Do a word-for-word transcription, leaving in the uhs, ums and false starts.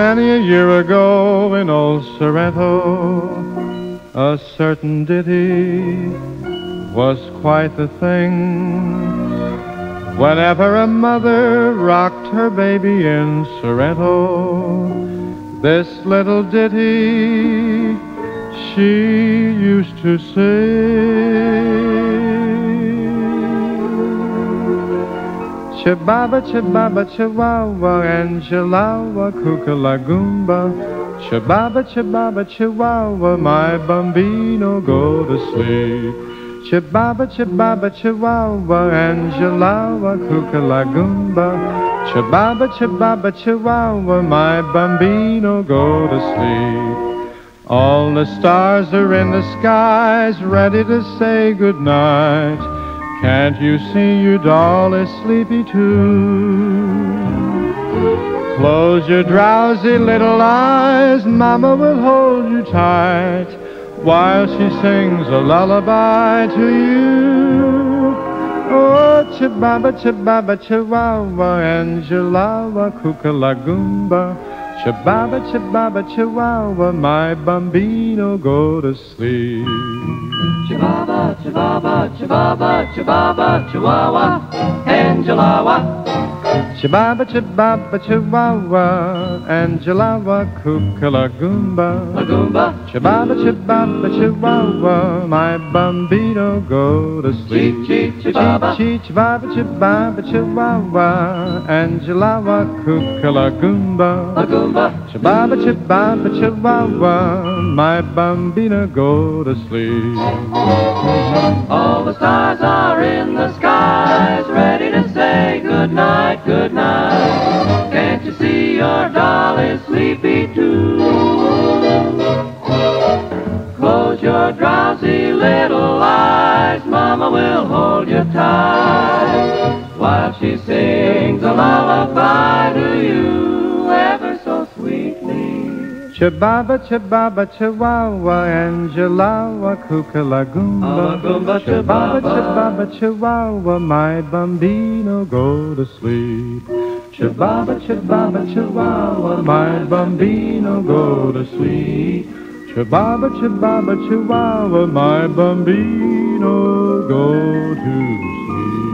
Many a year ago in old Sorrento, a certain ditty was quite the thing. Whenever a mother rocked her baby in Sorrento, this little ditty she used to sing. Chibaba, chibaba, chihuahua, Angelawa, kookalagumba. Chibaba, chibaba, chihuahua, my bambino, go to sleep. Chibaba, chibaba, chihuahua, Angelawa, kookalagumba. Chibaba, chibaba, chihuahua, my bambino, go to sleep. All the stars are in the skies, ready to say goodnight. Can't you see your doll is sleepy too? Close your drowsy little eyes, Mama will hold you tight while she sings a lullaby to you. Oh, chibaba, chibaba, chihuahua, Angelawa, kookalagumba. Chibaba, chibaba, chihuahua, my bambino, go to sleep. Chibaba, chibaba, chibaba, chibaba, chihuahua, Angelawa. Chibaba, chibaba, chihuahua, Angelawa, kookalagumba. Lagumba. Chibaba, chibaba, chihuahua, my bambino, go to sleep. Chee, chee, chibaba. Chee, chee, chibaba, chibaba, chihuahua, Angelawa, kookalagumba. Lagumba. Chibaba, chibaba, chihuahua, my bambino, go to sleep. All the stars are in the skies, ready to say good night, good night. Can't you see your doll is sleepy too? Close your drowsy little eyes, Mama will hold you tight while she sings a lullaby to you ever so sweetly. Chibaba, chibaba, chihuahua, Angelawa, kookalagumba. Lagumba, Chibaba, chibaba. chibaba, chihuahua, my bambino, go to sleep. Chibaba, chibaba, chihuahua, my bambino, go to sleep. Chibaba, chibaba, chihuahua, my bambino, go to sleep.